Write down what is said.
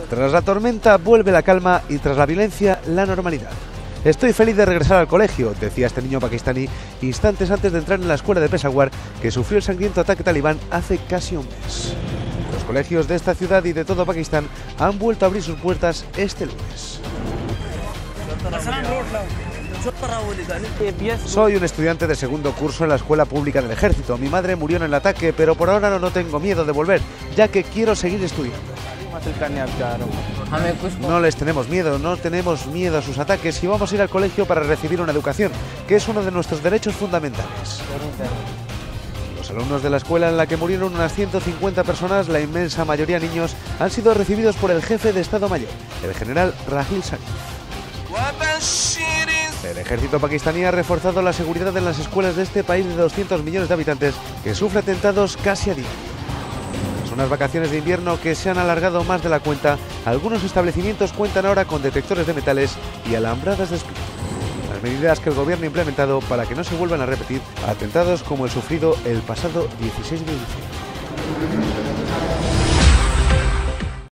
Tras la tormenta vuelve la calma y tras la violencia la normalidad. Estoy feliz de regresar al colegio, decía este niño pakistaní instantes antes de entrar en la escuela de Peshawar, que sufrió el sangriento ataque talibán hace casi un mes. Los colegios de esta ciudad y de todo Pakistán han vuelto a abrir sus puertas este lunes. Soy un estudiante de segundo curso en la escuela pública del ejército. Mi madre murió en el ataque, pero por ahora no tengo miedo de volver, ya que quiero seguir estudiando. No les tenemos miedo, no tenemos miedo a sus ataques y vamos a ir al colegio para recibir una educación, que es uno de nuestros derechos fundamentales. Los alumnos de la escuela en la que murieron unas 150 personas, la inmensa mayoría niños, han sido recibidos por el jefe de Estado Mayor, el general Rahil Sharif. El ejército pakistaní ha reforzado la seguridad en las escuelas de este país de 200 millones de habitantes que sufre atentados casi a diario. Tras unas vacaciones de invierno que se han alargado más de la cuenta, algunos establecimientos cuentan ahora con detectores de metales y alambradas de espíritu. Las medidas que el gobierno ha implementado para que no se vuelvan a repetir atentados como el sufrido el pasado 16 de diciembre.